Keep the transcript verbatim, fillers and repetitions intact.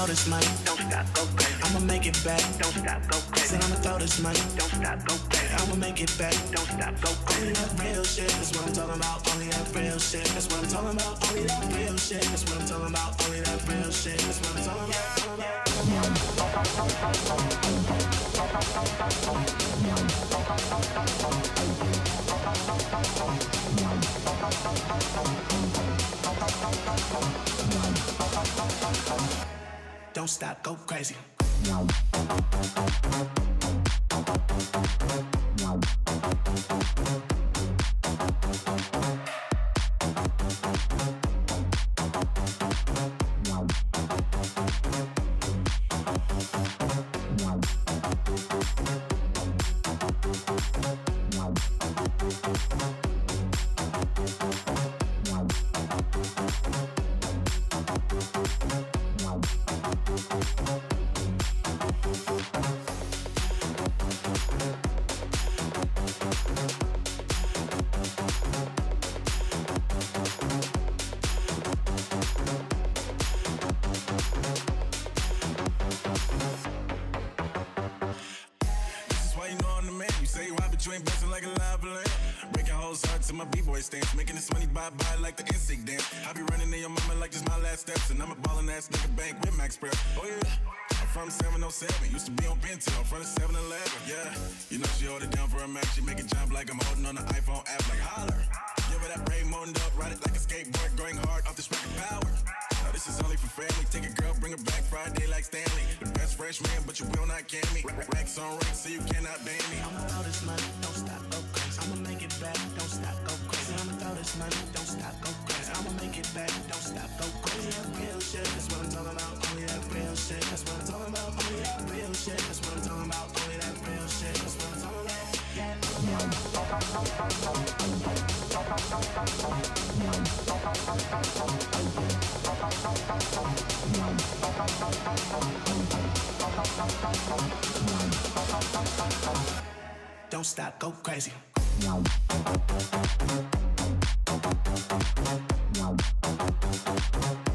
this money. Don't stop, go crazy. I'ma make it back. Don't stop, go crazy. Said I'ma throw this money. Don't stop, go crazy. I'ma make it back. Don't stop, go Only crazy. that real shit, that's what I'm talking about. Only that real shit, that's what I'm talking about. Only that real shit, that's what I'm talking about. Only that real shit, that's what I'm talking about. Don't stop, go crazy. My B-boy stance, making this money bye-bye like the N sync dance. I be running in your mama like just my last steps, and I'm a ballin' ass nigga bank with Max Prep. Oh yeah, I'm from seven oh seven, used to be on Bentel in front of seven eleven. Yeah, you know she hold it down for a Mac, she make it jump like I'm holding on the iPhone app like holler. Give her that brain molded up, ride it like a skateboard, going hard off this record power. Now this is only for family, take a girl, bring her back Friday like Stanley. The best freshman, but you will not get me. Racks on racks, so you cannot ban me. I'ma throw this money, don't stop, go crazy. I'ma make it back, don't stop, go crazy. I'ma throw this money, don't stop, go crazy. I'ma make it back, don't stop, go crazy. That real shit, that's what I'm talking about. Only that real shit, that's what I'm talking about. Only that real shit, that's what I'm talking about. Only that real shit, that's what I'm talking about. Don't stop, go crazy. Wow.